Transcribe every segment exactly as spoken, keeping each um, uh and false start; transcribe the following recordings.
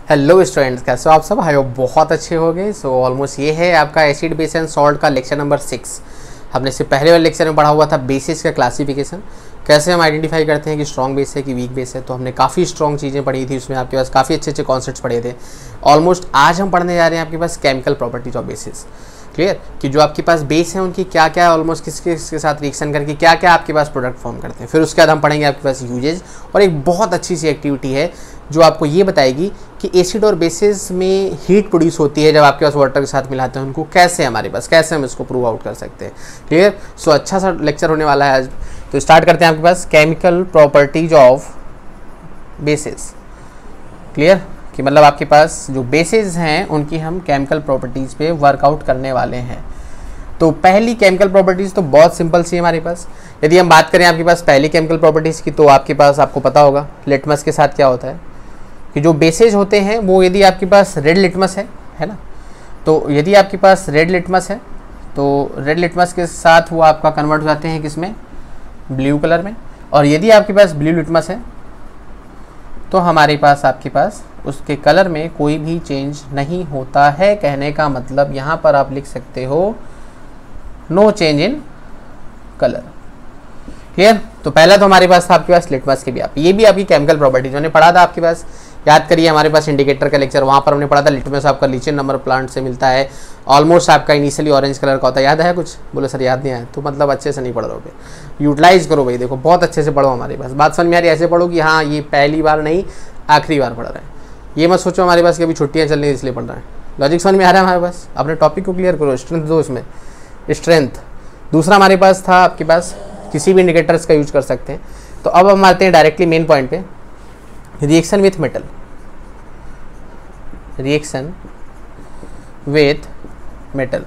Hello students, कैसे हो आप सब? आई होप बहुत अच्छे हो गए। सो ऑलमोस्ट ये है आपका एसिड बेस एंड सॉल्ट का लेक्चर नंबर सिक्स। हमने इससे पहले वाले लेक्चर में पढ़ा हुआ था बेसिस का क्लासिफिकेशन, कैसे हम आइडेंटिफाई करते हैं कि स्ट्रॉन्ग बेस है कि वीक बेस है। तो हमने काफ़ी स्ट्रॉन्ग चीज़ें पढ़ी थी, उसमें आपके पास काफ़ी अच्छे अच्छे कॉन्सेप्ट्स पढ़े थे। ऑलमोस्ट आज हम पढ़ने जा रहे हैं आपके पास chemical properties of bases. Clear कि जो आपके पास बेस है उनकी क्या क्या ऑलमोस्ट किसके किसके साथ रिएक्शन करके क्या क्या आपके पास प्रोडक्ट फॉर्म करते हैं। फिर उसके बाद हम पढ़ेंगे आपके पास यूजेज, और एक बहुत अच्छी सी एक्टिविटी है जो आपको ये बताएगी कि एसिड और बेसिस में हीट प्रोड्यूस होती है जब आपके पास वाटर के साथ मिलाते हैं उनको, कैसे हमारे पास कैसे हम इसको प्रूव आउट कर सकते हैं। क्लियर। सो अच्छा सा लेक्चर होने वाला है आज। तो स्टार्ट करते हैं आपके पास chemical properties of bases. Clear कि मतलब आपके पास जो बेसिस हैं उनकी हम केमिकल प्रॉपर्टीज़ पे वर्कआउट करने वाले हैं। तो पहली केमिकल प्रॉपर्टीज़ तो बहुत सिंपल सी है हमारे पास। यदि हम बात करें आपके पास पहली केमिकल प्रॉपर्टीज़ की, तो आपके पास आपको पता होगा लिटमस के साथ क्या होता है कि जो बेसिस होते हैं वो यदि आपके पास रेड लिटमस है है ना, तो यदि आपके पास रेड लिटमस है तो रेड लिटमस के साथ वो आपका कन्वर्ट हो जाते हैं किसमें, ब्लू कलर में। और यदि आपके पास ब्लू लिटमस है तो हमारे पास आपके पास उसके कलर में कोई भी चेंज नहीं होता है। कहने का मतलब यहाँ पर आप लिख सकते हो no change in colour. Clear. तो पहला तो हमारे पास था आपके पास लिटमस के भी आप ये भी आपकी केमिकल प्रॉपर्टीज मैंने पढ़ा था आपके पास, याद करिए हमारे पास इंडिकेटर का लेक्चर, वहाँ पर हमने पढ़ा था लिटमस आपका लीचेन नंबर प्लांट से मिलता है। ऑलमोस्ट आपका इनिशियली ऑरेंज कलर का होता है। याद है कुछ? बोले सर याद नहीं आया, तो मतलब अच्छे से नहीं पढ़ रहे हो। यूटिलाइज करो भाई, देखो बहुत अच्छे से पढ़ो हमारे पास। बात समझ में आ रही है? ऐसे पढ़ो कि हाँ ये पहली बार नहीं आखिरी बार पढ़ रहे हैं। ये मत सोचो हमारे पास कि अभी छुट्टियाँ चल रही है इसलिए पढ़ रहे हैं। लॉजिक समझ में आ रहा है हमारे पास? अपने टॉपिक को क्लियर करो, स्ट्रेंथ दो इसमें, स्ट्रेंथ। दूसरा हमारे पास था आपके पास किसी भी इंडिकेटर्स का यूज कर सकते हैं। तो अब हम आते हैं डायरेक्टली मेन पॉइंट पे, reaction with metal. Reaction with metal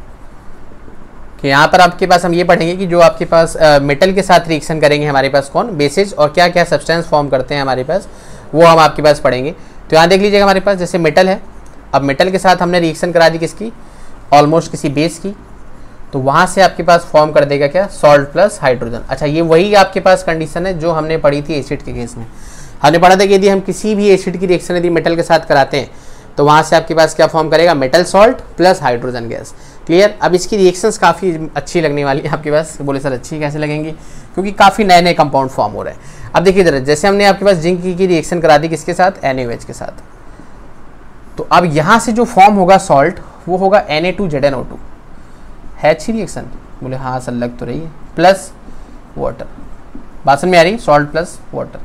कि यहाँ पर आपके पास हम ये पढ़ेंगे कि जो आपके पास मेटल uh, के साथ रिएक्शन करेंगे हमारे पास कौन, बेसिस, और क्या क्या सब्सटेंस फॉर्म करते हैं हमारे पास, वो हम आपके पास पढ़ेंगे। तो यहाँ देख लीजिएगा हमारे पास जैसे मेटल है, अब मेटल के साथ हमने रिएक्शन करा दी किसकी, ऑलमोस्ट किसी बेस की, तो वहाँ से आपके पास फॉर्म कर देगा क्या, सॉल्ट प्लस हाइड्रोजन। अच्छा, ये वही आपके पास कंडीशन है जो हमने पढ़ी थी एसिड के केस में। हमने पढ़ा था कि यदि हम किसी भी एसिड की रिएक्शन यदि मेटल के साथ कराते हैं तो वहाँ से आपके पास क्या फॉर्म करेगा, metal salt plus hydrogen gas. Clear. अब इसकी रिएक्शंस काफ़ी अच्छी लगने वाली है आपके पास। बोले सर अच्छी कैसे लगेंगी? क्योंकि काफ़ी नए नए कंपाउंड फॉर्म हो रहे हैं। अब देखिए जरा, जैसे हमने आपके पास जिंक की रिएक्शन करा दी किसके साथ, एन ए ओ एच के साथ, तो अब यहाँ से जो फॉर्म होगा सॉल्ट वो होगा N A two Z N O two. है अच्छी रिएक्शन? बोले हाँ सर लग तो रही है, प्लस वाटर। बात समझ में आ रही? सॉल्ट प्लस वाटर,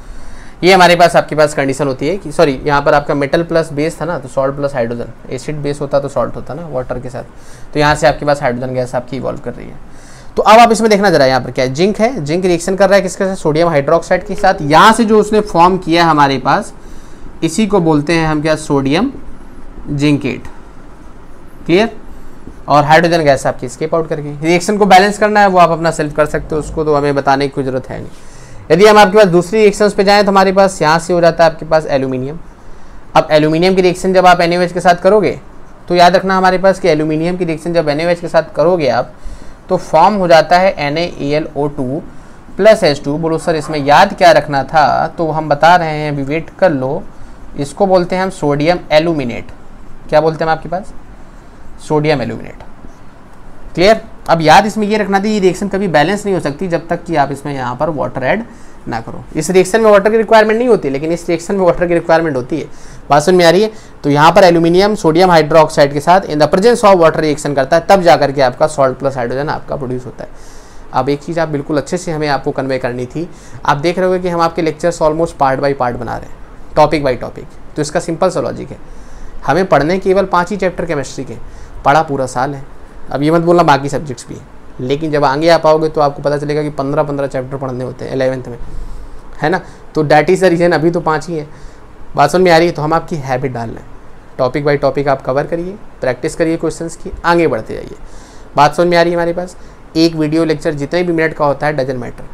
ये हमारे पास आपके पास कंडीशन होती है कि सॉरी यहाँ पर आपका मेटल प्लस बेस था ना, तो salt plus hydrogen. Acid base होता तो सॉल्ट होता ना वाटर के साथ, तो यहाँ से आपके पास हाइड्रोजन गैस आपकी इवॉल्व कर रही है। तो अब आप इसमें देखना जरा, यहाँ पर क्या है, जिंक है, जिंक रिएक्शन कर रहा है किसके साथ, सोडियम हाइड्रोक्साइड के साथ। यहाँ से जो उसने फॉर्म किया है हमारे पास, इसी को बोलते हैं हम क्या, सोडियम जिंकेट। क्लियर। और हाइड्रोजन गैस आपकी स्केप आउट करके रिएक्शन को बैलेंस करना है, वो आप अपना सेल्फ कर सकते हो, उसको तो हमें बताने की कोई जरूरत है नहीं। यदि हम आपके पास दूसरी रिएक्शंस पे जाएं तो हमारे पास यहाँ से हो जाता है आपके पास एल्यूमिनियम। अब एल्यूमिनियम की रिएक्शन जब आप एन ए ओ एच के साथ करोगे तो याद रखना हमारे पास कि एल्यूमिनियम की रिएक्शन जब एन ए ओ एच के साथ करोगे आप तो फॉर्म हो जाता है N A A L O two plus H two. बोलो सर इसमें याद क्या रखना था, तो हम बता रहे हैं, अभी वेट कर लो। इसको बोलते हैं हम सोडियम एल्यूमिनेट। क्या बोलते हैं हम आपके पास, सोडियम एल्यूमिनेट। क्लियर। अब याद इसमें ये रखना था, ये रिएक्शन कभी बैलेंस नहीं हो सकती जब तक कि आप इसमें यहाँ पर वाटर ऐड ना करो। इस रिएक्शन में वाटर की रिक्वायरमेंट नहीं होती, लेकिन इस रिएक्शन में वाटर की रिक्वायरमेंट होती है। बात समझ में आ रही है? तो यहाँ पर एल्यूमिनियम सोडियम हाइड्रोक्साइड के साथ in the presence of water reaction करता है, तब जाकर के आपका सॉल्ट प्लस हाइड्रोजन आपका प्रोड्यूस होता है। अब एक चीज़ आप बिल्कुल अच्छे से हमें आपको कन्वे करनी थी। आप देख रहे हो कि हम आपके lectures almost part by part बना रहे हैं, टॉपिक बाई टॉपिक। तो इसका सिंपल सा लॉजिक है, हमें पढ़ने केवल पाँच ही चैप्टर केमिस्ट्री के, पढ़ा पूरा साल है। अब ये मत बोलना बाकी सब्जेक्ट्स भी, लेकिन जब आगे आप आओगे तो आपको पता चलेगा कि पंद्रह पंद्रह चैप्टर पढ़ने होते हैं इलेवेंथ में, है ना। तो डैट इज़ द रीज़न, अभी तो पाँच ही है। बात समझ में आ रही है? तो हम आपकी हैबिट डाल रहे हैं, टॉपिक बाई टॉपिक आप कवर करिए, प्रैक्टिस करिए क्वेश्चंस की, आगे बढ़ते जाइए। बात समझ में आ रही है हमारे पास? एक वीडियो लेक्चर जितने भी मिनट का होता है डजन मैटर।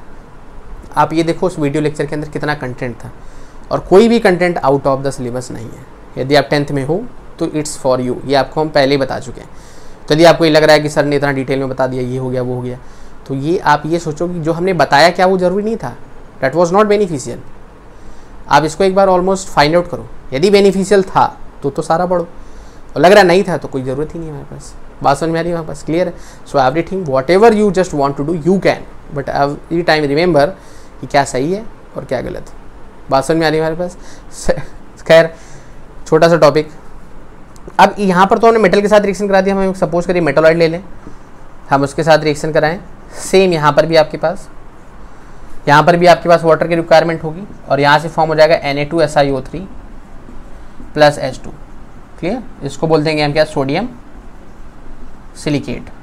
आप ये देखो उस वीडियो लेक्चर के अंदर कितना कंटेंट था, और कोई भी content out of the syllabus नहीं है। यदि आप टेंथ में हो तो इट्स फॉर यू, ये आपको हम पहले ही बता चुके हैं। तो यदि आपको ये लग रहा है कि सर ने इतना डिटेल में बता दिया, ये हो गया वो हो गया, तो ये आप ये सोचो कि जो हमने बताया क्या वो ज़रूरी नहीं था, डैट वॉज नॉट बेनिफिशियल। आप इसको एक बार ऑलमोस्ट फाइंड आउट करो यदि बेनिफिशियल था तो तो सारा पढ़ो, और लग रहा नहीं था तो कोई ज़रूरत ही नहीं है हमारे पास। बात समझ में आ रही है हमारे पास, क्लियर है। So everything whatever you just want to do you can, but every time remember कि क्या सही है और क्या गलत है। बात समझ में आ रही है हमारे पास। खैर छोटा सा टॉपिक। अब यहाँ पर तो हमने मेटल के साथ रिएक्शन करा दिया, हम सपोज करिए मेटालॉइड ले लें, हम उसके साथ रिएक्शन कराएं। सेम यहाँ पर भी आपके पास, यहाँ पर भी आपके पास वाटर की रिक्वायरमेंट होगी, और यहाँ से फॉर्म हो जाएगा N A two S I O three plus H two. Clear, इसको बोल देंगे हम क्या, सोडियम सिलिकेट।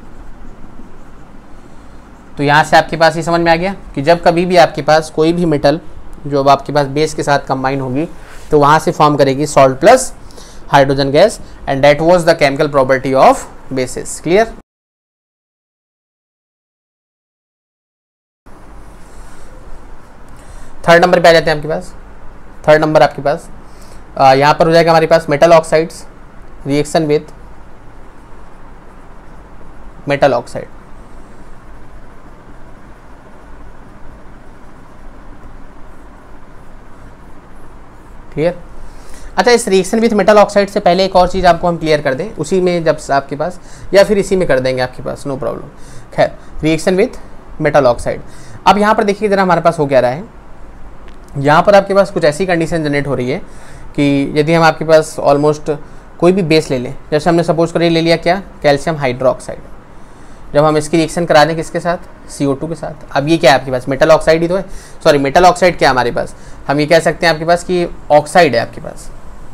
तो यहाँ से आपके पास ये समझ में आ गया कि जब कभी भी आपके पास कोई भी मेटल जो अब आपके पास बेस के साथ कंबाइन होगी तो वहाँ से फॉर्म करेगी salt plus hydrogen gas, and that was the chemical property of bases. Clear. Third number पे आ जाते हैं आपके पास। थर्ड नंबर आपके पास यहाँ पर हो जाएगा हमारे पास metal oxides reaction with metal oxide. Clear. अच्छा, इस रिएक्शन विथ मेटल ऑक्साइड से पहले एक और चीज़ आपको हम क्लियर कर दें, उसी में जब आपके पास, या फिर इसी में कर देंगे आपके पास, नो प्रॉब्लम। खैर, रिएक्शन विथ मेटल ऑक्साइड। अब यहाँ पर देखिए जरा हमारे पास हो क्या रहा है, यहाँ पर आपके पास कुछ ऐसी कंडीशन जनरेट हो रही है कि यदि हम आपके पास ऑलमोस्ट कोई भी बेस ले लें, जैसे हमने सपोज करिए ले लिया क्या, कैल्शियम हाइड्रोक्साइड। जब हम इसकी रिएक्शन करा दें किसके साथ, सी ओ टू के साथ। अब ये क्या है आपके पास, मेटल ऑक्साइड ही तो है, सॉरी मेटल ऑक्साइड क्या है हमारे पास, हम ये कह सकते हैं आपके पास कि ऑक्साइड है आपके पास।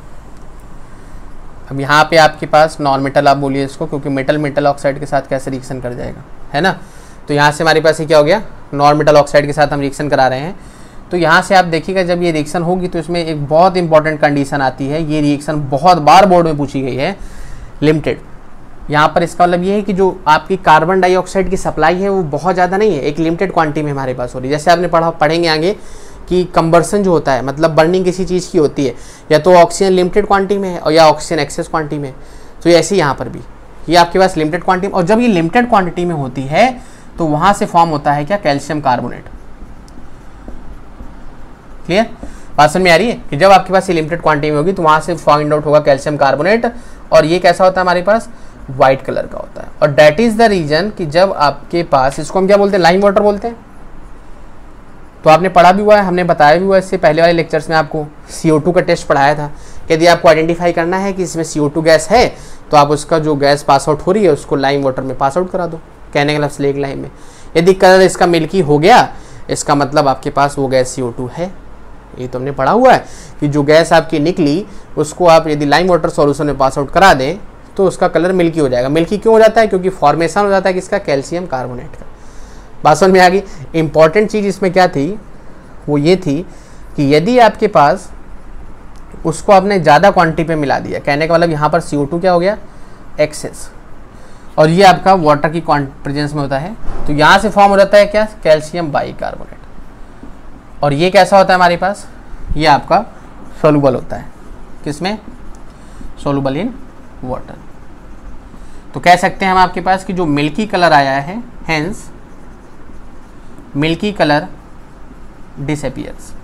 अब यहाँ पे आपके पास नॉन मेटल आप बोलिए इसको, क्योंकि मेटल मेटल ऑक्साइड के साथ कैसे रिएक्शन कर जाएगा, है ना। तो यहाँ से हमारे पास ये क्या हो गया, नॉन मेटल ऑक्साइड के साथ हम रिएक्शन करा रहे हैं। तो यहाँ से आप देखिएगा जब ये रिएक्शन होगी तो इसमें एक बहुत इंपॉर्टेंट कंडीशन आती है, ये रिएक्शन बहुत बार बोर्ड में पूछी गई है, लिमिटेड। यहाँ पर इसका मतलब ये है कि जो आपकी कार्बन डाइऑक्साइड की सप्लाई है वो बहुत ज़्यादा नहीं है, एक लिमिटेड क्वांटिटी में हमारे पास हो रही है। जैसे आपने पढ़ा पढ़ेंगे आगे कि कंबर्सन जो होता है, मतलब बर्निंग किसी चीज़ की होती है, या तो ऑक्सीजन लिमिटेड क्वांटिटी में है और या ऑक्सीजन एक्सेस क्वांटिटी में। तो ऐसे ही यहाँ पर भी ये आपके पास लिमिटेड क्वांटिटी, और जब ये लिमिटेड क्वांटिटी में होती है तो वहाँ से फॉर्म होता है क्या, कैल्शियम कार्बोनेट। क्लियर, बात समझ में आ रही है कि जब आपके पास ये लिमिटेड क्वांटिटी में होगी तो वहाँ से फाइंड आउट होगा कैल्शियम कार्बोनेट, और ये कैसा होता है हमारे पास, व्हाइट कलर का होता है। और दैट इज द रीजन कि जब आपके पास, इसको हम क्या बोलते हैं, लाइम वाटर बोलते हैं। तो आपने पढ़ा भी हुआ है, हमने बताया भी हुआ है इससे पहले वाले लेक्चर्स में आपको सी ओ टू का टेस्ट पढ़ाया था। यदि आपको आइडेंटिफाई करना है कि इसमें सी ओ टू गैस है तो आप उसका जो गैस पास आउट हो रही है उसको लाइम वाटर में पास आउट करा दो, कहने का मतलब स्लेग लाइम में। यदि कलर इसका मिल्की हो गया, इसका मतलब आपके पास वो गैस सी ओ टू है। ये तो हमने पढ़ा हुआ है कि जो गैस आपकी निकली उसको आप यदि लाइम वाटर सॉल्यूशन में पास आउट करा दें तो उसका कलर मिल्की हो जाएगा। मिल्की क्यों हो जाता है, क्योंकि फॉर्मेशन हो जाता है किसका, कैल्शियम कार्बोनेट का। बात समझ में आ गई। इंपॉर्टेंट चीज़ इसमें क्या थी, वो ये थी कि यदि आपके पास उसको आपने ज़्यादा क्वांटिटी पे मिला दिया, कहने का मतलब यहाँ पर सी ओ टू क्या हो गया, एक्सेस, और ये आपका वाटर की प्रेजेंस में होता है, तो यहाँ से फॉर्म हो जाता है क्या, कैल्शियम बाइकार्बोनेट। और ये कैसा होता है हमारे पास, ये आपका सोलूबल होता है, किसमें, सोलूबल इन वाटर। तो कह सकते हैं हम आपके पास कि जो मिल्की कलर आया है, हेंस मिल्की कलर डिसअपियर्स,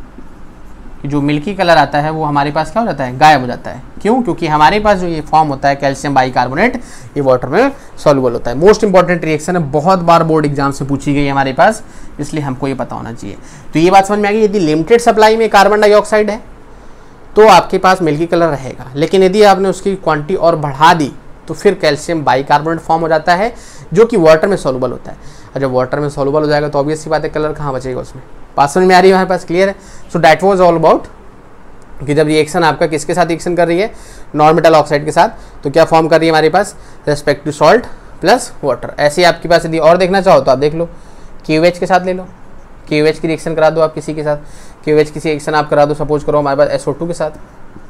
जो मिल्की कलर आता है वो हमारे पास क्या हो जाता है, गायब हो जाता है। क्यों, क्योंकि हमारे पास जो ये फॉर्म होता है कैल्शियम बाइकार्बोनेट, ये वाटर में सॉल्युबल होता है। मोस्ट इंपॉर्टेंट रिएक्शन है, बहुत बार बोर्ड एग्जाम से पूछी गई है हमारे पास, इसलिए हमको ये पता होना चाहिए। तो ये बात समझ में आ गई, यदि लिमिटेड सप्लाई में कार्बन डाइऑक्साइड है तो आपके पास मिल्की कलर रहेगा, लेकिन यदि आपने उसकी क्वांटिटी और बढ़ा दी तो फिर कैल्शियम बाइकार्बोनेट फॉर्म हो जाता है, जो कि वाटर में सॉल्युबल होता है। और जब वाटर में सॉल्युबल हो जाएगा तो ऑब्वियस सी बात है, कलर कहाँ बचेगा उसमें। बात समझ में आ रही है हमारे पास, क्लियर है। So that was all about कि जब रिएक्शन आपका किसके साथ रिएक्शन कर रही है, नॉन मेटल ऑक्साइड के साथ, तो क्या फॉर्म कर रही है हमारे पास, respect to salt plus water. ऐसे ही आपके पास यदि और देखना चाहो तो आप देख लो, क्यू एच के साथ ले लो, क्यू एच की रिएक्शन करा दो आप किसी के साथ, क्यू एच की रिएक्शन आप करा दो, सपोज करो हमारे पास एस ओ टू के साथ,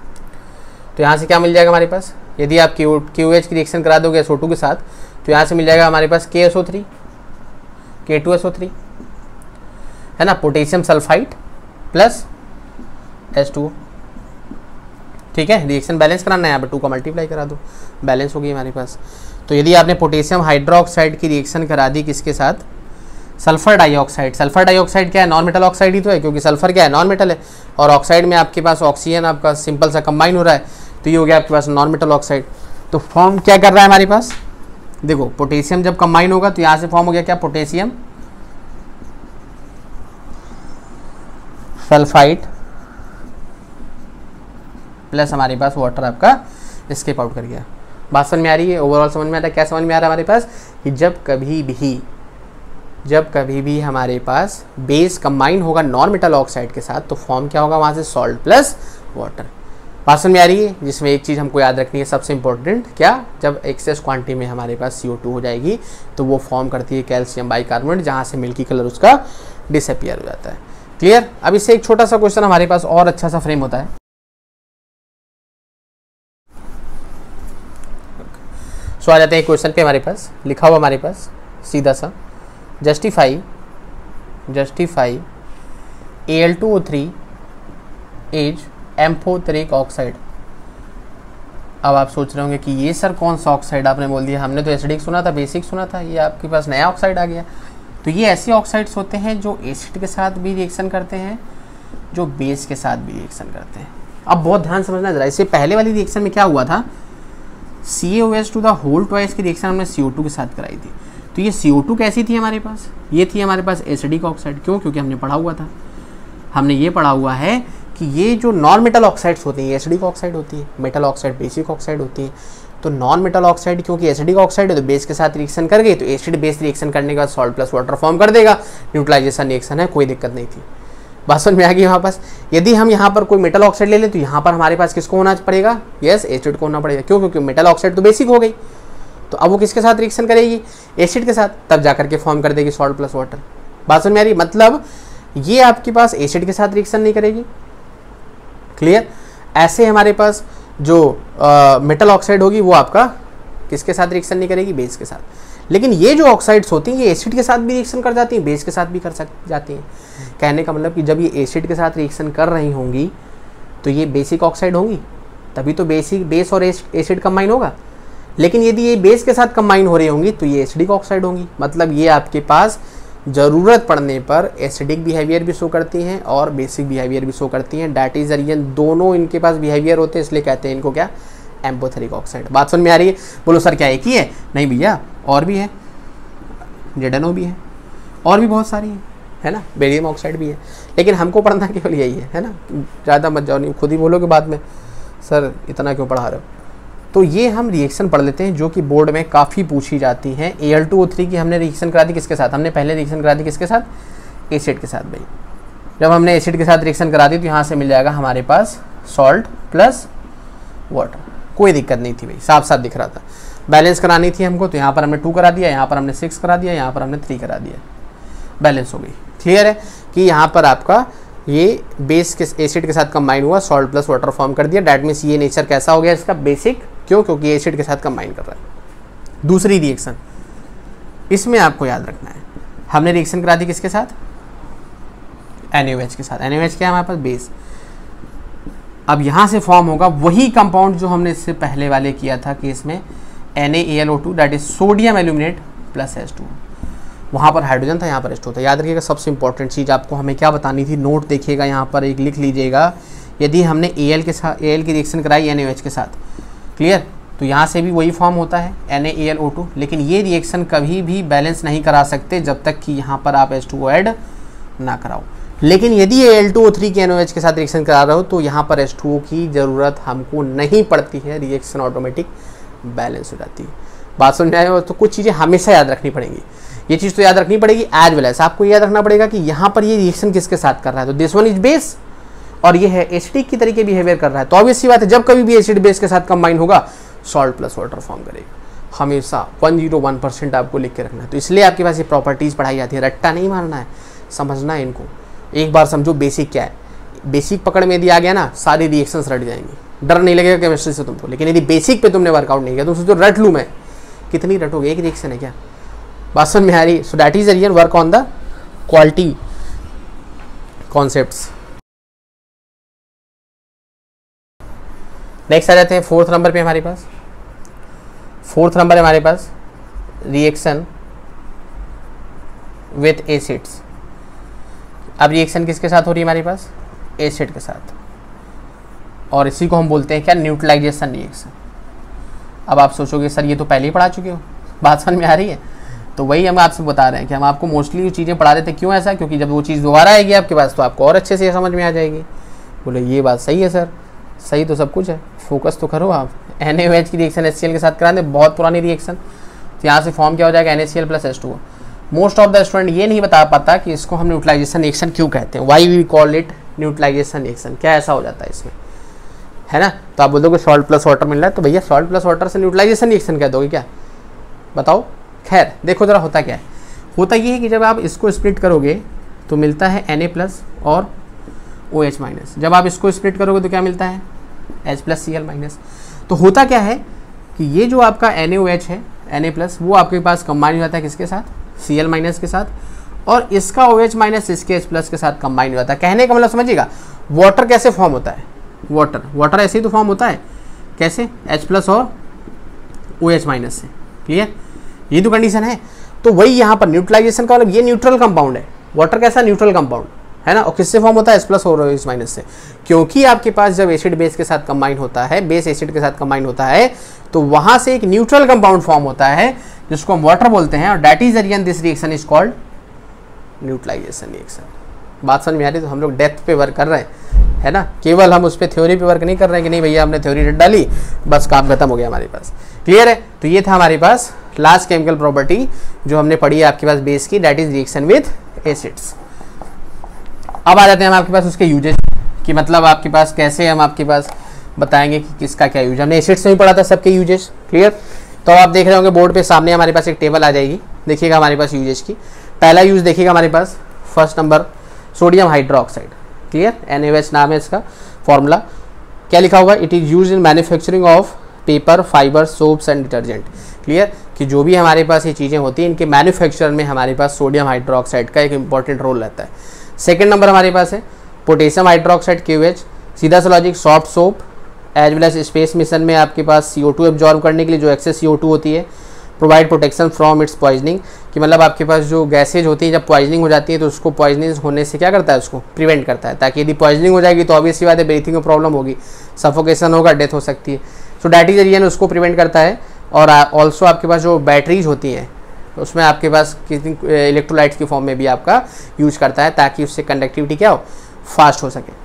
तो यहाँ से क्या मिल जाएगा हमारे पास, यदि आप क्यू क्यू एच की रिएक्शन करा दोगे एस ओ टू के साथ तो यहाँ से मिल जाएगा हमारे पास K S O three, K two S O three, है ना, potassium sulphide plus S two. ठीक है, रिएक्शन बैलेंस कराना है, यहाँ पर टू का मल्टीप्लाई करा दो, बैलेंस होगी हमारे पास। तो यदि आपने पोटेशियम हाइड्रोक्साइड की रिएक्शन करा दी किसके साथ, सल्फर डाइऑक्साइड, सल्फर डाइऑक्साइड क्या है, नॉन मेटल ऑक्साइड ही तो है, क्योंकि सल्फर क्या है, नॉन मेटल है, और ऑक्साइड में आपके पास ऑक्सीजन आपका सिंपल सा कंबाइन हो रहा है, तो ये हो गया आपके पास नॉन मेटल ऑक्साइड। तो फॉर्म क्या कर रहा है हमारे पास, देखो पोटेशियम जब कंबाइन होगा तो यहाँ से फॉर्म हो गया क्या, पोटेशियम सल्फाइड प्लस हमारे पास वाटर आपका एस्केप आउट कर गया। बात समझ में आ रही है, ओवरऑल समझ में आ रहा है, क्या समझ में आ रहा है हमारे पास कि जब कभी भी जब कभी भी हमारे पास बेस कंबाइन होगा नॉन मेटल ऑक्साइड के साथ तो फॉर्म क्या होगा वहाँ से, सॉल्ट प्लस वाटर। बात समझ में आ रही है, जिसमें एक चीज़ हमको याद रखनी है सबसे इंपॉर्टेंट, क्या, जब एक्सेस क्वांटिटी में हमारे पास सी ओ टू हो जाएगी तो वो फॉर्म करती है कैल्शियम बाइकार्बोनेट, जहाँ से मिल्की कलर उसका डिसअपियर हो जाता है। क्लियर। अब इससे एक छोटा सा क्वेश्चन हमारे पास और अच्छा सा फ्रेम होता है। सो आ जाते हैं क्वेश्चन पे, हमारे पास लिखा हुआ हमारे पास सीधा सा, justify justify A L two O three as amphoteric oxide. अब आप सोच रहे होंगे कि ये सर कौन सा ऑक्साइड आपने बोल दिया, हमने तो एसिडिक सुना था, बेसिक सुना था, ये आपके पास नया ऑक्साइड आ गया। तो ये ऐसे ऑक्साइड्स होते हैं जो एसिड के साथ भी रिएक्शन करते हैं, जो बेस के साथ भी रिएक्शन करते हैं। अब बहुत ध्यान समझना जरा, इससे पहले वाली रिएक्शन में क्या हुआ था, C A O H two the whole twice की रिएक्शन हमने सी ओ टू के साथ कराई थी। तो ये सी ओ टू कैसी थी हमारे पास, ये थी हमारे पास एसिडिक ऑक्साइड। क्यों, क्योंकि हमने पढ़ा हुआ था, हमने ये पढ़ा हुआ है कि ये जो नॉन मेटल ऑक्साइड्स होती हैं एसिडिक ऑक्साइड होती है, मेटल ऑक्साइड बेसिक ऑक्साइड होती है। तो नॉन मेटल ऑक्साइड क्योंकि एसिडिक ऑक्साइड है तो बेस के साथ रिएक्शन कर गई, तो एसिड बेस रिएक्शन करने के बाद सॉल्ट प्लस वाटर फॉर्म कर देगा, न्यूट्रलाइजेशन रिएक्शन है, कोई दिक्कत नहीं थी। बात समझ में आ गई यहाँ पास। यदि हम यहाँ पर कोई मेटल ऑक्साइड ले लें तो यहाँ पर हमारे पास किसको होना पड़ेगा, यस एसिड को होना पड़ेगा। क्यों, क्योंकि मेटल ऑक्साइड तो बेसिक हो गई, तो अब वो किसके साथ रिएक्शन करेगी, एसिड के साथ, तब जाकर के फॉर्म कर देगी सॉल्ट प्लस वाटर। बात समझ में आ रही, मतलब ये आपके पास एसिड के साथ रिएक्शन नहीं करेगी। क्लियर। ऐसे हमारे पास जो मेटल ऑक्साइड होगी वो आपका किसके साथ रिएक्शन नहीं करेगी, बेस के साथ। लेकिन ये जो ऑक्साइड्स होती हैं ये एसिड के साथ भी रिएक्शन कर जाती हैं, बेस के साथ भी कर सक जाती हैं। कहने का मतलब कि जब ये एसिड के साथ रिएक्शन कर रही होंगी तो ये बेसिक ऑक्साइड होंगी, तभी तो बेसिक बेस और एसिड कंबाइन होगा। लेकिन यदि ये बेस के साथ कंबाइन हो रही होंगी तो ये एसिडिक ऑक्साइड होंगी। मतलब ये आपके पास ज़रूरत पड़ने पर एसिडिक बिहेवियर भी शो करती हैं और बेसिक बिहेवियर भी शो करती हैं। डैट इज रीजन दोनों इनके पास बिहेवियर होते हैं, इसलिए कहते हैं इनको क्या, एम्फोटेरिक ऑक्साइड। बात समझ में आ रही है। बोलो सर क्या एक ही है, नहीं भैया और भी है, जेड एन ओ भी है और भी बहुत सारी है, है ना, बेरियम ऑक्साइड भी है, लेकिन हमको पढ़ना केवल यही है, है ना। ज़्यादा मत जाओ, नहीं खुद ही बोलोगे बाद में सर इतना क्यों पढ़ा रहे हो। तो ये हम रिएक्शन पढ़ लेते हैं जो कि बोर्ड में काफ़ी पूछी जाती हैं। A L two O three की हमने रिएक्शन करा दी किसके साथ, हमने पहले रिएक्शन करा दी किसके साथ, एसिड के साथ। भाई जब हमने एसिड के साथ रिएक्शन करा दी तो यहाँ से मिल जाएगा हमारे पास सॉल्ट प्लस वाटर, कोई दिक्कत नहीं थी भाई, साफ साफ दिख रहा था। बैलेंस करानी थी हमको तो यहाँ पर हमने टू करा दिया, यहाँ पर हमने सिक्स करा दिया, यहाँ पर हमने थ्री करा दिया, बैलेंस हो गई। क्लियर है कि यहाँ पर आपका ये बेस के एसिड के साथ कंबाइन हुआ, सॉल्ट प्लस वाटर फॉर्म कर दिया। डैट मीन्स ये नेचर कैसा हो गया इसका, बेसिक। क्यों, क्योंकि एसिड के साथ कंबाइन कर रहा है। दूसरी रिएक्शन इसमें आपको याद रखना है, हमने रिएक्शन करा दी किसके साथ, एन ए ओ एच के साथ। एन ए ओ एच क्या है हमारे पास, बेस। अब यहाँ से फॉर्म होगा वही कंपाउंड जो हमने इससे पहले वाले किया था कि इसमें N A L O two that is sodium aluminate plus H two. वहाँ पर हाइड्रोजन था, यहाँ पर एच टू था। याद रखिएगा सबसे इंपॉर्टेंट चीज़ आपको हमें क्या बतानी थी, नोट देखिएगा यहाँ पर एक लिख लीजिएगा। यदि हमने ए एल के साथ ए एल की रिएक्शन कराई एन ए ओ एच के साथ, क्लियर, तो यहाँ से भी वही फॉर्म होता है N A L O two. लेकिन ये रिएक्शन कभी भी बैलेंस नहीं करा सकते जब तक कि यहाँ पर आप एच टू ओ ऐड ना कराओ। लेकिन यदि A L two O three के एन ओ एच के साथ रिएक्शन करा रहे हो तो यहाँ पर एच टू ओ की ज़रूरत हमको नहीं पड़ती है, रिएक्शन ऑटोमेटिक बैलेंस हो जाती है। बात समझ में आए। तो कुछ चीज़ें हमेशा याद रखनी पड़ेंगी, ये चीज़ तो याद रखनी पड़ेगी। एज वेल एज आपको याद रखना पड़ेगा कि यहाँ पर ये रिएक्शन किसके साथ कर रहा है, तो दिस वन इज बेस और ये है एसिडिक की तरीके बिहेवियर कर रहा है। तो ऑब्वियस सी बात है जब कभी भी एसिड बेस के साथ कंबाइन होगा सॉल्ट प्लस वाटर फॉर्म करेगा। हमेशा वन जीरो वन परसेंट आपको लिख के रखना है। तो इसलिए आपके पास ये प्रॉपर्टीज़ पढ़ाई जाती है, रट्टा नहीं मारना है, समझना है इनको। एक बार समझो बेसिक क्या है, बेसिक पकड़ में यदि आ गया ना सारी रिएक्शंस रट जाएंगी, डर नहीं लगेगा केमिस्ट्री से तुमको। लेकिन यदि बेसिक पे तुमने वर्कआउट नहीं किया तो सोचो रट लूँ मैं, कितनी रटोगे, एक रिएक्शन है क्या। बात समझ में आ रही। So that is real work on the quality concepts. Next आ जाते हैं फोर्थ नंबर पे हमारे पास। फोर्थ नंबर है हमारे पास रिएक्शन विथ एसिड्स। अब रिएक्शन किसके साथ हो रही है हमारे पास? एसिड के साथ, और इसी को हम बोलते हैं क्या? Neutralisation reaction. अब आप सोचोगे सर ये तो पहले ही पढ़ा चुके हो, बात समझ में आ रही है? तो वही हम आपसे बता रहे हैं कि हम आपको मोस्टली वो चीज़ें पढ़ा देते हैं। क्यों ऐसा? क्योंकि जब वो चीज़ दोबारा आएगी आपके पास तो आपको और अच्छे से समझ में आ जाएगी। बोले ये बात सही है सर, सही तो सब कुछ है, फोकस तो करो आप। एन ए ओ एच की रिएक्शन एच सी एल के साथ करा दें, बहुत पुरानी रिएक्शन, तो यहाँ से फॉर्म क्या हो जाएगा? N A C L plus H two O. Most of the student ये नहीं बता पाता कि इसको हम न्यूट्रलाइजेशन रिएक्शन क्यों कहते हैं, why we call it neutralisation reaction, क्या ऐसा हो जाता है इसमें, है ना? तो आप बोल दोगे सॉल्ट प्लस वाटर मिल रहा है, तो भैया सॉल्ट प्लस वाटर से न्यूट्रलाइजेशन रिएक्शन कह दोगे क्या? बताओ। खैर देखो जरा होता क्या है। होता ये है कि जब आप इसको स्प्लिट करोगे तो मिलता है एन ए प्लस और ओ एच माइनस। जब आप इसको स्प्लिट करोगे तो क्या मिलता है? H plus C L minus. तो होता क्या है कि ये जो आपका एन ए ओ एच है, एन ए प्लस, वो आपके पास कंबाइन हो जाता है किसके साथ? सी एल माइनस के साथ, और इसका ओ एच माइनस इसके H प्लस के साथ कंबाइन हो जाता है। कहने का मतलब समझिएगा, वाटर कैसे फॉर्म होता है? वाटर वाटर ऐसे ही तो फॉर्म होता है, कैसे? H प्लस और ओ एच माइनस से। क्लियर? ये तो कंडीशन है। तो वही यहाँ पर न्यूट्रलाइजेशन का मतलब ये न्यूट्रल कंपाउंड है। वाटर कैसा? न्यूट्रल कंपाउंड है ना, और किससे फॉर्म होता है? H प्लस और O H माइनस से। क्योंकि आपके पास जब एसिड बेस के साथ कंबाइन होता है, बेस एसिड के साथ कंबाइन होता है, तो वहां से एक न्यूट्रल कंपाउंड फॉर्म होता है जिसको हम वाटर बोलते हैं, और that is the reason this reaction is called neutralisation reaction. बात समझ में आ रही? तो हम लोग डेप्थ पे वर्क कर रहे हैं, है ना, केवल हम उस पर थ्योरी पे वर्क नहीं कर रहे हैं कि नहीं भैया हमने थ्योरी डाली बस काम खत्म हो गया हमारे पास। क्लियर है? तो ये था हमारे पास लास्ट केमिकल प्रॉपर्टी जो हमने पढ़ी है आपके पास बेस की, that is reaction with acids. अब आ जाते हैं हम आपके पास उसके यूजेज कि मतलब आपके पास कैसे हम आपके पास बताएंगे कि किसका क्या यूज। हमने एसिड्स में भी पढ़ा था सबके यूजेज। क्लियर? तो आप देख रहे होंगे बोर्ड पे सामने हमारे पास एक टेबल आ जाएगी, देखिएगा हमारे पास यूजेज की। पहला यूज देखिएगा हमारे पास, first number sodium hydroxide. Clear? N A O H नाम है इसका फॉर्मूला। क्या लिखा हुआ है? It is use in manufacturing of paper, fibre, soaps and detergent. Clear? कि जो भी हमारे पास ये चीज़ें होती हैं इनके मैन्युफैक्चर में हमारे पास सोडियम हाइड्रोक्साइड का एक इंपॉर्टेंट रोल रहता है। सेकेंड नंबर हमारे पास है पोटेशियम हाइड्रोक्साइड, के ओ एच। सीधा सा logic, soft soap as well as space mission में आपके पास सी ओ टू एब्जॉर्ब करने के लिए जो एक्सेस सी ओ टू होती है, provide protection from its poisoning, कि मतलब आपके पास जो गैसेज होती हैं जब पॉइजनिंग हो जाती है तो उसको पॉइजनिंग होने से क्या करता है? उसको प्रिवेंट करता है, ताकि यदि पॉइजनिंग हो जाएगी तो ऑब्वियसली बात है ब्रीथिंग में प्रॉब्लम होगी, सफोकेशन होगा, डेथ हो सकती है। सो डैट इज रीजन उसको प्रिवेंट करता है। और ऑल्सो आपके पास जो बैटरीज होती हैं उसमें आपके पास कितनी इलेक्ट्रोलाइट्स की फॉर्म में भी आपका यूज करता है, ताकि उससे कंडक्टिविटी क्या हो? फास्ट हो सके।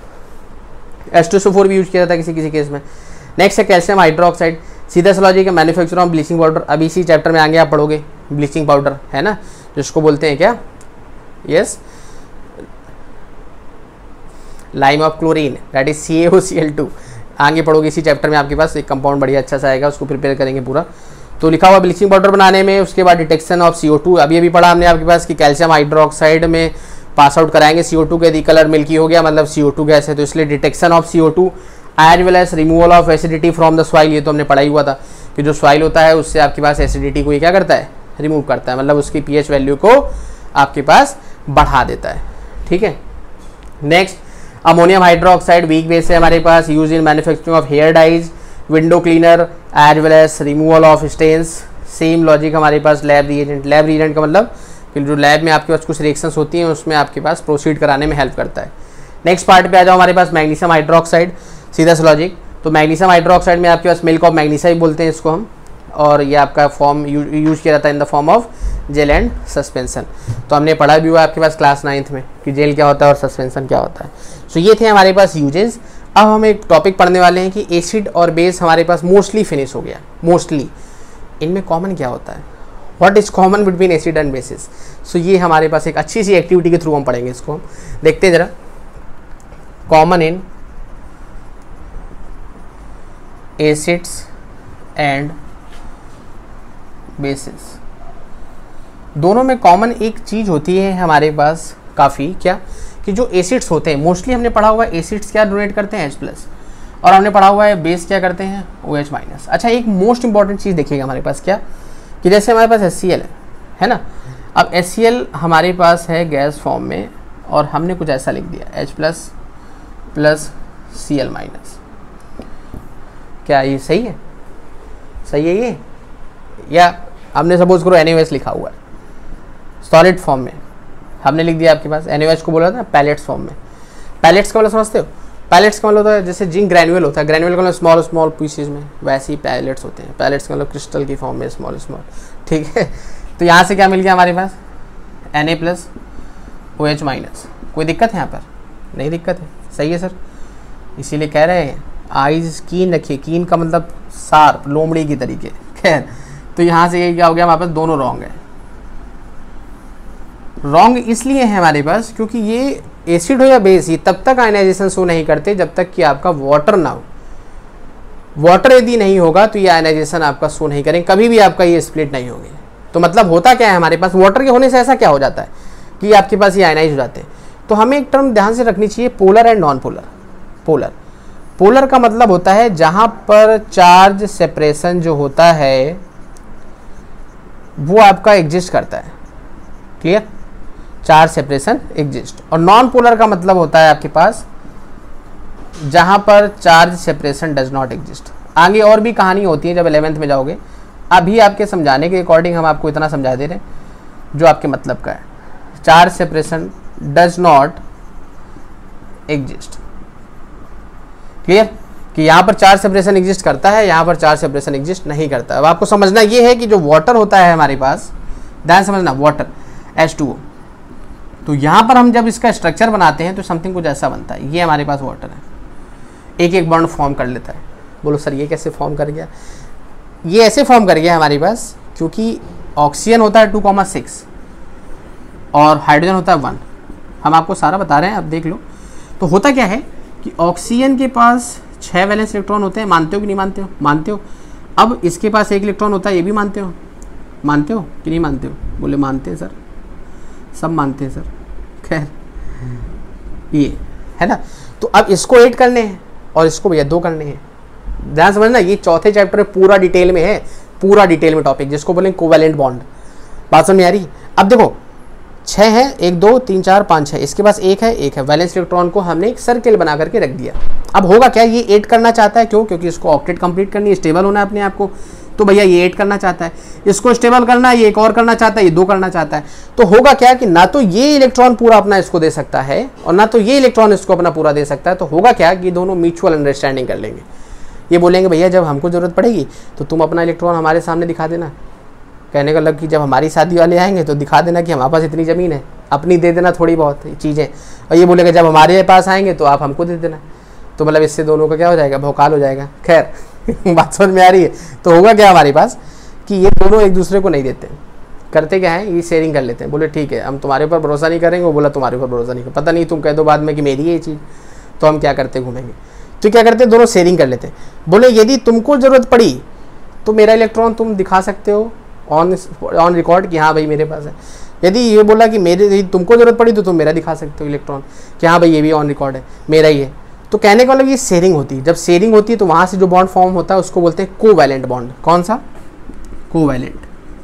H two S O four भी यूज किया जाता है किसी किसी केस में। नेक्स्ट है कैल्शियम हाइड्रोक्साइड। सीधा सा लॉजिक है मैन्युफैक्चर ऑफ ब्लीचिंग पाउडर। अभी इसी चैप्टर में आगे आप पढ़ोगे ब्लीचिंग पाउडर, है ना, जिसको बोलते हैं क्या? Yes, lime of chlorine, that is C A O C L two. आगे पढ़ोगे इसी चैप्टर में, आपके पास एक कंपाउंड बढ़िया अच्छा सा आएगा, उसको प्रिपेयर करेंगे पूरा। तो लिखा हुआ ब्लीचिंग पाउडर बनाने में। उसके बाद detection of C O two, अभी अभी पढ़ा हमने आपके पास कि कैल्शियम हाइड्रोक्साइड में पास आउट कराएंगे सी ओ टू के, यदि कलर मिल्की हो गया मतलब सी ओ टू गैस है, तो इसलिए detection of C O two as well as removal of acidity from the soil. ये तो हमने पढ़ा ही हुआ था कि जो सॉइल होता है उससे आपके पास एसिडिटी को ये क्या करता है? रिमूव करता है, मतलब उसकी पीएच वैल्यू को आपके पास बढ़ा देता है। ठीक है? Next ammonium hydroxide, weak base है हमारे पास, use in manufacturing of hair dyes, window cleaner as well as removal of stains. Same logic हमारे पास लैब रिएजेंट। लैब रिएजेंट का मतलब कि जो लैब में आपके पास कुछ रिएक्शंस होती हैं उसमें आपके पास प्रोसीड कराने में हेल्प करता है। नेक्स्ट पार्ट पे आ जाओ हमारे पास मैग्नीशियम हाइड्रोक्साइड। सीधा सा लॉजिक, तो मैग्नीशियम हाइड्रोक्साइड में आपके पास मिल्क ऑफ मैग्नीशिया बोलते हैं इसको हम, और ये आपका फॉर्म यू, यूज किया जाता है in the form of gel and suspension. तो हमने पढ़ा भी हुआ आपके पास क्लास नाइन्थ में कि जेल क्या होता है और सस्पेंशन क्या होता है। सो so ये थे हमारे पास यूजेस। अब हम एक टॉपिक पढ़ने वाले हैं कि एसिड और बेस हमारे पास मोस्टली फिनिश हो गया। मोस्टली इनमें कॉमन क्या होता है? What is common between acid and bases? So ये हमारे पास एक अच्छी सी एक्टिविटी के थ्रू हम पढ़ेंगे इसको। हम देखते हैं जरा, common in acids and bases. दोनों में कॉमन एक चीज होती है हमारे पास काफ़ी, क्या कि जो एसिड्स होते हैं मोस्टली हमने पढ़ा हुआ है एसिड्स क्या डोनेट करते हैं H प्लस, और हमने पढ़ा हुआ है बेस क्या करते हैं ओ एच माइनस। अच्छा, एक मोस्ट इंपॉर्टेंट चीज़ देखिएगा हमारे पास क्या, कि जैसे हमारे पास एच सी एल है है ना। अब एच सी एल हमारे पास है गैस फॉर्म में, और हमने कुछ ऐसा लिख दिया H plus plus C L minus. क्या ये सही है? सही है ये? या हमने सपोज करो एन ए ओ एच लिखा हुआ है सॉलिड फॉर्म में, हमने लिख दिया आपके पास। एन को बोला था ना पैलेट्स फॉर्म में। पैलेट्स का मतलब समझते हो? पैलेट्स का मतलब होता है जैसे जिंक ग्रैन्युअल होता है, ग्रैन्युअल का मतलब स्मॉल स्मॉल पीसेज में, वैसे ही पैलेट्स होते हैं। पैलेट्स का मतलब क्रिस्टल की फॉर्म में स्मॉल स्मॉल, ठीक है। तो यहाँ से क्या मिल गया हमारे पास? N A plus O H minus. कोई दिक्कत है यहाँ पर? नहीं दिक्कत है, सही है सर। इसीलिए कह रहे हैं आइज कीन रखिए, कीन का मतलब शार्प, लोमड़ी की तरीके। खैर, तो यहाँ से ये क्या हो गया हमारे पास? दोनों रॉन्ग है। रॉन्ग इसलिए है हमारे पास क्योंकि ये एसिड हो या बेस, ये तब तक आयनाइजेशन शो नहीं करते जब तक कि आपका वाटर ना हो। वाटर यदि नहीं होगा तो ये आयनाइजेशन आपका शो नहीं करेंगे, कभी भी आपका ये स्प्लिट नहीं होगी। तो मतलब होता क्या है हमारे पास? वाटर के होने से ऐसा क्या हो जाता है कि आपके पास ये आयनाइज हो जाते हैं। तो हमें एक टर्म ध्यान से रखनी चाहिए, polar and non polar. Polar polar का मतलब होता है जहां पर चार्ज सेपरेशन जो होता है वो आपका एग्जिस्ट करता है। क्लियर? Charge separation exist. और नॉन पोलर का मतलब होता है आपके पास जहां पर charge separation does not exist. आगे और भी कहानी होती है जब इलेवेंथ में जाओगे। अभी आपके समझाने के अकॉर्डिंग हम आपको इतना समझा दे रहे हैं जो आपके मतलब का है। Charge separation does not exist. Clear? कि यहाँ पर चार्ज सेपरेशन एग्जिस्ट करता है, यहाँ पर चार्ज सेपरेशन एग्जिस्ट नहीं करता। अब आपको समझना ये है कि जो वाटर होता है हमारे पास, ध्यान समझना, वाटर एच टू ओ, तो यहाँ पर हम जब इसका स्ट्रक्चर बनाते हैं तो समथिंग कुछ ऐसा बनता है। ये हमारे पास वाटर है, एक एक बॉन्ड फॉर्म कर लेता है। बोलो सर ये कैसे फॉर्म कर गया? ये ऐसे फॉर्म कर गया हमारे पास क्योंकि ऑक्सीजन होता है टू कॉमा सिक्स और हाइड्रोजन होता है वन। हम आपको सारा बता रहे हैं, अब देख लो। तो होता क्या है कि ऑक्सीजन के पास छः वैलेंस इलेक्ट्रॉन होते हैं, मानते हो कि नहीं मानते हो? मानते हो। अब इसके पास एक इलेक्ट्रॉन होता है, ये भी मानते हो? मानते हो कि नहीं मानते हो? बोले मानते हैं सर, सब मानते हैं सर। खैर ये है ना। तो अब इसको एड करने हैं और इसको भैया दो करने हैं। ध्यान समझना, ये चौथे चैप्टर में पूरा डिटेल में है, पूरा डिटेल में टॉपिक, जिसको बोलेंगे कोवैलेंट बॉन्ड। बात समझ में आ रही? अब देखो छः है, एक दो तीन चार पाँच है, इसके पास एक है, एक है। वैलेंस इलेक्ट्रॉन को हमने एक सर्किल बना करके रख दिया। अब होगा क्या? ये ऐड करना चाहता है, क्यों? क्योंकि इसको ऑक्टेट कंप्लीट करनी है, स्टेबल होना है अपने आप को। तो भैया ये ऐड करना चाहता है, इसको स्टेबल करना है, ये एक और करना चाहता है, ये दो करना चाहता है। तो होगा क्या कि ना तो ये इलेक्ट्रॉन पूरा अपना इसको दे सकता है और ना तो ये इलेक्ट्रॉन इसको अपना पूरा दे सकता है। तो होगा क्या कि दोनों म्यूचुअल अंडरस्टैंडिंग कर लेंगे। ये बोलेंगे भैया जब हमको जरूरत पड़ेगी तो तुम अपना इलेक्ट्रॉन हमारे सामने दिखा देना। कहने का मतलब कि जब हमारी शादी वाले आएंगे तो दिखा देना कि हमारे पास इतनी ज़मीन है, अपनी दे देना थोड़ी बहुत चीज़ें। और ये बोलेगा जब हमारे पास आएंगे तो आप हमको दे देना। तो मतलब इससे दोनों का क्या हो जाएगा? भौकाल हो जाएगा। खैर बात समझ में आ रही है? तो होगा क्या हमारे पास कि ये दोनों एक दूसरे को नहीं देते, करते क्या है, ये शेयरिंग कर लेते हैं। बोले ठीक है हम तुम्हारे ऊपर भरोसा नहीं करेंगे, वो बोला तुम्हारे ऊपर भरोसा नहीं कर, पता नहीं तुम कह दो बाद में कि मेरी है ये चीज़, तो हम क्या करते घूमेंगे। तो क्या करते हैं, दोनों शेयरिंग कर लेते हैं। बोले यदि तुमको ज़रूरत पड़ी तो मेरा इलेक्ट्रॉन तुम दिखा सकते हो ऑन ऑन रिकॉर्ड कि हाँ भाई मेरे पास है। यदि ये बोला कि मेरे यदि तुमको ज़रूरत पड़ी तो तुम मेरा दिखा सकते हो इलेक्ट्रॉन कि हाँ भाई ये भी ऑन रिकॉर्ड है, मेरा ही है। तो कहने का मतलब ये शेयरिंग होती है। जब शेयरिंग होती है तो वहाँ से जो बॉन्ड फॉर्म होता है उसको बोलते हैं कोवैलेंट बॉन्ड। कौन सा? कोवैलेंट।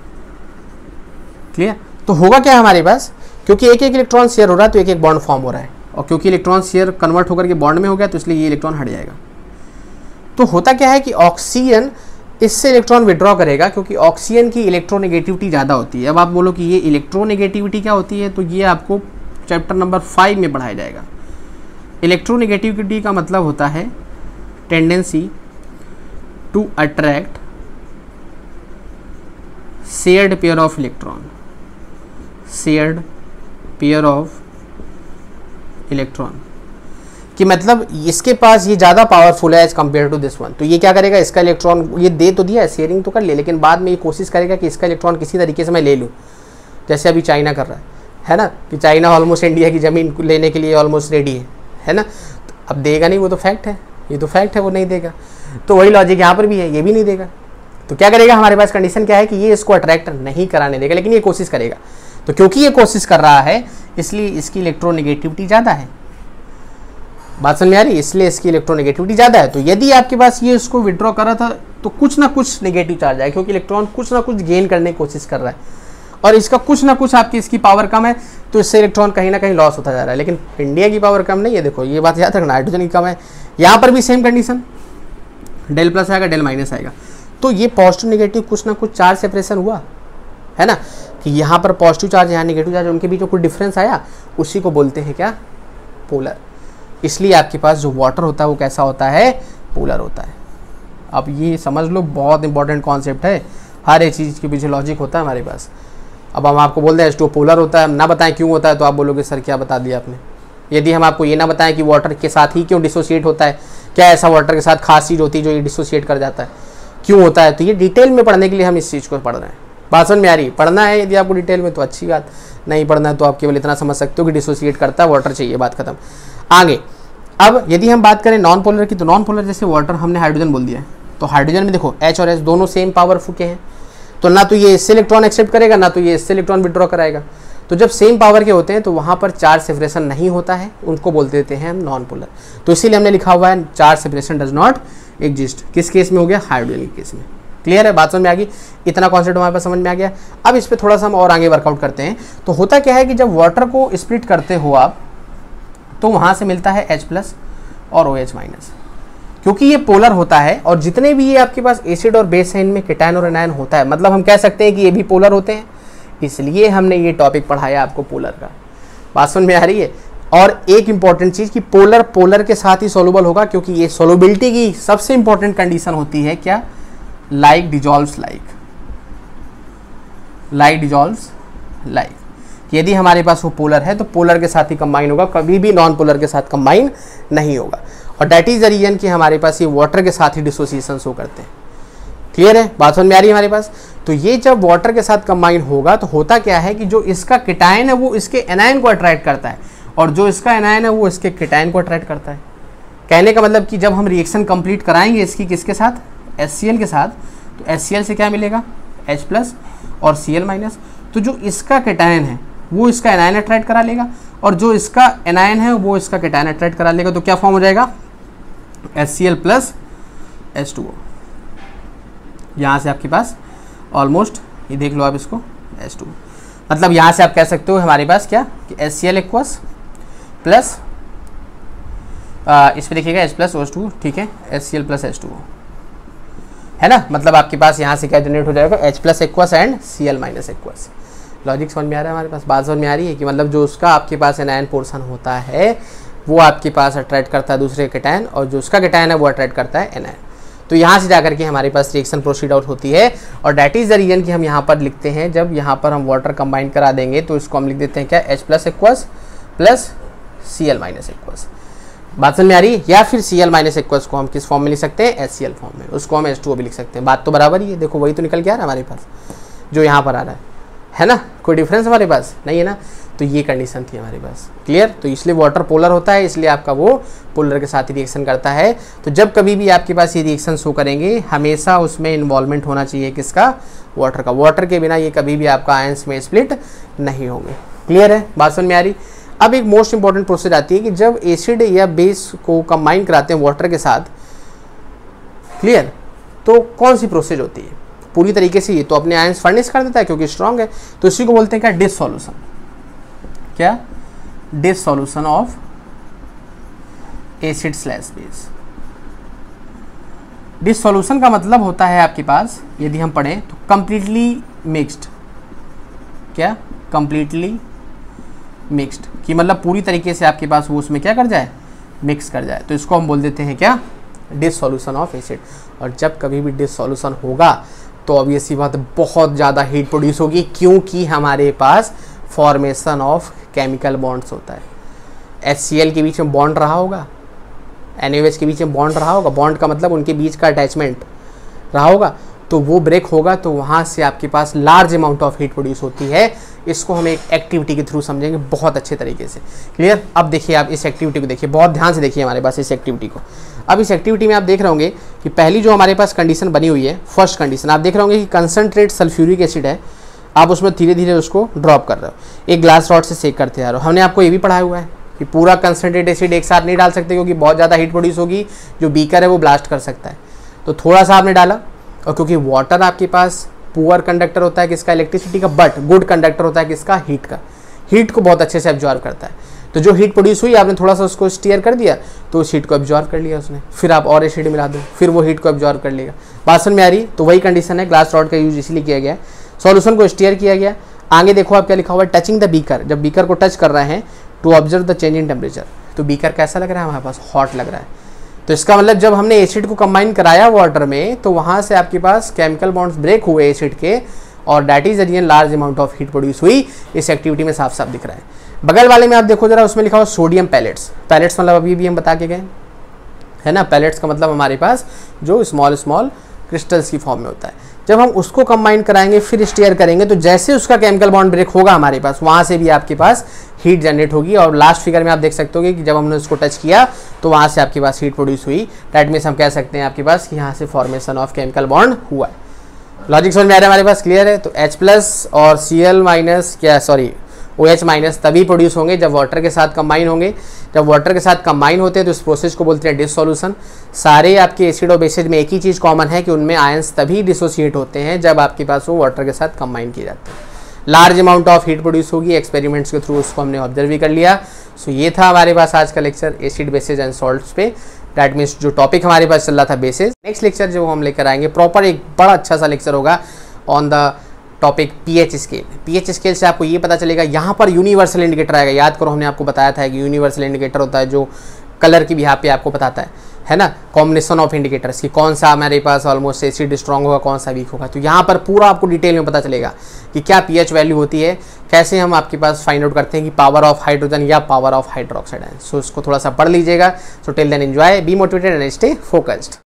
क्लियर? तो होगा क्या हमारे पास, क्योंकि एक एक इलेक्ट्रॉन शेयर हो रहा है तो एक एक बॉन्ड फॉर्म हो रहा है, और क्योंकि इलेक्ट्रॉन शेयर कन्वर्ट होकर के बॉन्ड में हो गया तो इसलिए ये इलेक्ट्रॉन हट जाएगा। तो होता क्या है कि ऑक्सीजन इससे इलेक्ट्रॉन विड्रॉ करेगा क्योंकि ऑक्सीजन की इलेक्ट्रोनेगेटिविटी ज़्यादा होती है। अब आप बोलो कि ये इलेक्ट्रोनेगेटिविटी क्या होती है, तो ये आपको चैप्टर नंबर फाइव में पढ़ाया जाएगा। इलेक्ट्रोनेगेटिविटी का मतलब होता है tendency to attract shared pair of electron, shared pair of electron, कि मतलब इसके पास ये ज़्यादा पावरफुल है as compare to this one. तो ये क्या करेगा, इसका इलेक्ट्रॉन ये दे तो दिया है, शेयरिंग तो कर ले, लेकिन बाद में ये कोशिश करेगा कि इसका इलेक्ट्रॉन किसी तरीके से मैं ले लूँ, जैसे अभी चाइना कर रहा है है ना, कि चाइना ऑलमोस्ट इंडिया की ज़मीन लेने के लिए ऑलमोस्ट रेडी है है ना। तो अब देगा नहीं, वो तो फैक्ट है, ये तो फैक्ट है, वो नहीं देगा। तो वही लॉजिक यहाँ पर भी है, ये भी नहीं देगा। तो क्या करेगा, हमारे पास कंडीशन क्या है कि ये इसको अट्रैक्ट नहीं कराने देगा, लेकिन ये कोशिश करेगा। तो क्योंकि ये कोशिश कर रहा है इसलिए इसकी इलेक्ट्रोनेगेटिविटी ज़्यादा है। बात समझ में आ रही है? इसलिए इसकी इलेक्ट्रोनेगेटिविटी ज़्यादा है। तो यदि आपके पास ये इसको विड्रॉ कर रहा था तो कुछ ना कुछ नेगेटिव चार्ज है, क्योंकि इलेक्ट्रॉन कुछ ना कुछ गेन करने की कोशिश कर रहा है और इसका कुछ ना कुछ आपकी इसकी पावर कम है, तो इससे इलेक्ट्रॉन कहीं ना कहीं लॉस होता जा रहा है। लेकिन इंडिया की पावर कम नहीं है, देखो ये बात याद रखना, हाइड्रोजन की कम है। यहाँ पर भी सेम कंडीशन, डेल प्लस आएगा डेल माइनस आएगा। तो ये पॉजिटिव नेगेटिव कुछ ना कुछ चार्ज सेपरेशन हुआ है ना, कि यहाँ पर पॉजिटिव चार्ज यहाँ निगेटिव चार्ज, उनके बीच में कुछ डिफरेंस आया, उसी को बोलते हैं क्या, पोलर। इसलिए आपके पास जो वाटर होता है वो कैसा होता है, पोलर होता है। अब ये समझ लो, बहुत इंपॉर्टेंट कॉन्सेप्ट है, हर एक चीज़ के पीछे लॉजिक होता है हमारे पास। अब हम आपको बोल दें एच टू ओ पोलर होता है, हम ना बताएं क्यों होता है, तो आप बोलोगे सर क्या बता दिया आपने। यदि हम आपको ये ना बताएं कि वाटर के साथ ही क्यों डिसोसिएट होता है, क्या ऐसा वाटर के साथ खास चीज़ होती है जो ये डिसोसिएट कर जाता है, क्यों होता है, तो ये डिटेल में पढ़ने के लिए हम इस चीज़ को पढ़ रहे हैं। बात समझ में आ रही है? पढ़ना है यदि आपको डिटेल में तो अच्छी बात, नहीं पढ़ना है तो आप केवल इतना समझ सकते हो कि डिसोसिएट करता है वाटर, चाहिए, बात खत्म। आगे अब यदि हम बात करें नॉन पोलर की, तो नॉन पोलर जैसे वाटर हमने हाइड्रोजन बोल दिया है, तो हाइड्रोजन में देखो H और S दोनों सेम पावरफुल के हैं, तो ना तो ये इससे इलेक्ट्रॉन एक्सेप्ट करेगा, ना तो ये इससे इलेक्ट्रॉन विड्रॉ कराएगा। तो जब सेम पावर के होते हैं तो वहाँ पर चार्ज सेपरेशन नहीं होता है, उनको बोल देते हैं हम नॉन पोलर। तो इसीलिए हमने लिखा हुआ है charge separation does not exist. किस केस में हो गया, हाइड्रोजन के केस में। क्लियर है, बात समझ में आ गई, इतना कॉन्सेप्ट हमारे पास समझ में आ गया। अब इस पर थोड़ा सा हम और आगे वर्कआउट करते हैं। तो होता क्या है कि जब वाटर को स्प्लिट करते हो आप, तो वहाँ से मिलता है H प्लस और OH माइनस, क्योंकि ये पोलर होता है। और जितने भी ये आपके पास एसिड और बेस है, इनमें केटायन और एनायन होता है, मतलब हम कह सकते हैं कि ये भी पोलर होते हैं, इसलिए हमने ये टॉपिक पढ़ाया आपको पोलर का। बात समझ में आ रही है? और एक इंपॉर्टेंट चीज़ कि पोलर पोलर के साथ ही सोलुबल होगा, क्योंकि ये सोलुबिलिटी की सबसे इंपॉर्टेंट कंडीशन होती है क्या, like dissolves like, like dissolves like. यदि हमारे पास वो पोलर है तो पोलर के साथ ही कंबाइन होगा, कभी भी नॉन पोलर के साथ कंबाइन नहीं होगा। और दैट इज द रीजन कि हमारे पास ये वाटर के साथ ही डिसोसिएशन शो करते हैं। क्लियर है, बात समझ में आ रही है हमारे पास? तो ये जब वाटर के साथ कंबाइन होगा तो होता क्या है कि जो इसका केटायन है वो इसके एनायन को अट्रैक्ट करता है, और जो इसका एनायन है वो इसके केटायन को अट्रैक्ट करता है। कहने का मतलब कि जब हम रिएक्शन कंप्लीट कराएंगे इसकी किसके साथ, HCl के साथ, तो HCl से क्या मिलेगा, H प्लस और Cl माइनस। तो जो इसका केटायन है वो इसका एनायन अट्रैक्ट करा लेगा, और जो इसका एनायन है वो इसका केटायन अट्रैक्ट करा लेगा। तो क्या फॉर्म हो जाएगा, HCl plus H two O। यहाँ से आपके पास ऑलमोस्ट ये देख लो आप इसको H टू O, मतलब यहाँ से आप कह सकते हो हमारे पास क्या कि HCl इक्वस प्लस इस पर देखिएगा H प्लस O टू, ठीक है, HCl plus H two O है ना, मतलब आपके पास यहाँ से क्या जनरेट हो जाएगा, H plus aqueous and Cl minus aqueous. Logic समझ में आ रहा है हमारे पास, बात समझ में आ रही है कि मतलब जो उसका आपके पास एनायन पोर्शन होता है वो आपके पास अट्रैक्ट करता है दूसरे केटायन, और जो उसका केटायन है वो अट्रैक्ट करता है एनायन। तो यहाँ से जाकर के हमारे पास रिएक्शन प्रोसीड आउट होती है, और दैट इज द रीजन कि हम यहाँ पर लिखते हैं, जब यहाँ पर हम वाटर कंबाइन करा देंगे तो इसको हम लिख देते हैं क्या, H plus aqueous plus Cl minus aqueous. बात समझ में आ रही है? या फिर Cl माइनस एक्वस को हम किस फॉर्म में लिख सकते हैं, HCl फॉर्म में, उसको हम H टू O भी लिख सकते हैं। बात तो बराबर ही है, देखो वही तो निकल के आ रहा है हमारे पास जो यहाँ पर आ रहा है, है ना, कोई डिफरेंस हमारे पास नहीं है ना। तो ये कंडीशन थी हमारे पास। क्लियर? तो इसलिए वाटर पोलर होता है, इसलिए आपका वो पोलर के साथ ही रिएक्शन करता है। तो जब कभी भी आपके पास ये रिएक्शन शो करेंगे, हमेशा उसमें इन्वॉल्वमेंट होना चाहिए किसका, वाटर का। वाटर के बिना ये कभी भी आपका आयंस में स्प्लिट नहीं होंगे। क्लियर है, बात समझ में आ रही? अब एक मोस्ट इंपॉर्टेंट प्रोसेस आती है कि जब एसिड या बेस को कंबाइन कराते हैं वाटर के साथ, क्लियर, तो कौन सी प्रोसेस होती है? पूरी तरीके से ये तो अपने आयंस फर्निश कर देता है क्योंकि स्ट्रांग है, तो इसी को बोलते हैं क्या, डिसोल्यूशन। क्या, dissolution of acid slash base. Dissolution का मतलब होता है आपके पास, यदि हम पढ़ें तो कंप्लीटली मिक्स्ड। क्या, कंप्लीटली मिक्स्ड कि मतलब पूरी तरीके से आपके पास वो उसमें क्या कर जाए, मिक्स कर जाए। तो इसको हम बोल देते हैं क्या, डिसोल्यूशन ऑफ एसिड। और जब कभी भी डिसोल्यूशन होगा तो ऑब्वियसली बात बहुत ज़्यादा हीट प्रोड्यूस होगी, क्योंकि हमारे पास फॉर्मेशन ऑफ केमिकल बॉन्ड्स होता है। HCl के बीच में बॉन्ड रहा होगा, NaOH के बीच में बॉन्ड रहा होगा, बॉन्ड का मतलब उनके बीच का अटैचमेंट रहा होगा, तो वो ब्रेक होगा, तो वहाँ से आपके पास large amount of heat produce होती है। इसको हम एक एक्टिविटी के थ्रू समझेंगे बहुत अच्छे तरीके से। क्लियर? अब देखिए आप इस एक्टिविटी को देखिए, बहुत ध्यान से देखिए हमारे पास इस एक्टिविटी को। अब इस एक्टिविटी में आप देख रहे होंगे कि पहली जो हमारे पास कंडीशन बनी हुई है, फर्स्ट कंडीशन आप देख रहे होंगे कि कंसनट्रेट सल्फ्यूरिक एसिड है, आप उसमें धीरे धीरे उसको ड्रॉप कर रहे हो, एक ग्लास रॉड से सेक करते आ रहे हो। हमने आपको ये भी पढ़ाया हुआ है कि पूरा कंसनट्रेट एसिड एक साथ नहीं डाल सकते, क्योंकि बहुत ज़्यादा हीट प्रोड्यूस होगी, जो बीकर है वो ब्लास्ट कर सकता है। तो थोड़ा सा आपने डाला, और क्योंकि वाटर आपके पास पुअर कंडक्टर होता है किसका, इलेक्ट्रिसिटी का, बट गुड कंडक्टर होता है किसका, हीट का। हीट को बहुत अच्छे से एब्जॉर्व करता है। तो जो हीट प्रोड्यूस हुई, आपने थोड़ा सा उसको स्टीयर कर दिया, तो उस हीट को एब्जॉर्व कर लिया उसने, फिर आप और एसिड मिला दो, फिर वो हीट को एब्जॉर्व कर लेगा। बात समझ में आ रही? तो वही कंडीशन है, ग्लास रॉड का यूज इसलिए किया गया है। सॉल्यूशन को स्टीयर किया गया। आगे देखो आप क्या लिखा हुआ है, टचिंग द बीकर, जब बीकर को टच कर रहे हैं to observe the change in temperature, तो बीकर कैसा लग रहा है हमारे पास, हॉट लग रहा है। तो इसका मतलब जब हमने एसिड को कंबाइन कराया वाटर में तो वहाँ से आपके पास केमिकल बॉन्ड्स ब्रेक हुए एसिड के, और that is again large amount of heat produce हुई, इस एक्टिविटी में साफ साफ दिख रहा है। बगल वाले में आप देखो जरा, उसमें लिखा हुआ सोडियम पैलेट्स। पैलेट्स मतलब अभी भी हम बता के गए है ना, पैलेट्स का मतलब हमारे पास जो स्मॉल स्मॉल क्रिस्टल्स की फॉर्म में होता है। जब हम उसको कंबाइन कराएंगे फिर स्टीयर करेंगे तो जैसे उसका केमिकल बॉन्ड ब्रेक होगा हमारे पास, वहाँ से भी आपके पास हीट जनरेट होगी। और लास्ट फिगर में आप देख सकते हो कि जब हमने उसको टच किया तो वहाँ से आपके पास हीट प्रोड्यूस हुई। दैट मीन्स हम कह सकते हैं आपके पास कि यहाँ से फॉर्मेशन ऑफ केमिकल बॉन्ड हुआ है। लॉजिक समझ में आ रहा है हमारे पास, क्लियर है। तो H प्लस और सी एल माइनस क्या सॉरी ओ एच माइनस तभी प्रोड्यूस होंगे जब वाटर के साथ कंबाइन होंगे। जब वाटर के साथ कंबाइन होते हैं तो इस प्रोसेस को बोलते हैं डिसोल्यूशन। सारे आपके एसिड और बेसिस में एक ही चीज़ कॉमन है कि उनमें आयंस तभी डिसोसिएट होते हैं जब आपके पास वो वाटर के साथ कंबाइन किए जाते हैं। Large amount of heat produce होगी, एक्सपेरिमेंट्स के थ्रू उसको हमने ऑब्जर्व भी कर लिया। सो ये था हमारे पास आज का lecture acid bases and salts पे। दैट मीन्स जो टॉपिक हमारे पास चल रहा था बेसिस। नेक्स्ट लेक्चर जो हम लेकर आएंगे प्रॉपर एक बड़ा अच्छा सा लेक्चर होगा on the topic pH scale. PH scale से आपको ये पता चलेगा, यहाँ पर यूनिवर्सल इंडिकेटर आएगा। याद करो हमने आपको बताया था कि यूनिवर्सल इंडिकेटर होता है जो कलर की भी यहाँ पे आपको बताता है है ना, कॉम्बिनेशन ऑफ इंडिकेटर्स कि कौन सा हमारे पास ऑलमोस्ट एसिड स्ट्रॉन्ग होगा, कौन सा वीक होगा। तो यहाँ पर पूरा आपको डिटेल में पता चलेगा कि क्या पीएच वैल्यू होती है, कैसे हम आपके पास फाइंड आउट करते हैं कि पावर ऑफ हाइड्रोजन या पावर ऑफ हाइड्रोक्साइड है। सो इसको थोड़ा सा पढ़ लीजिएगा। So till then enjoy, be motivated and stay focused.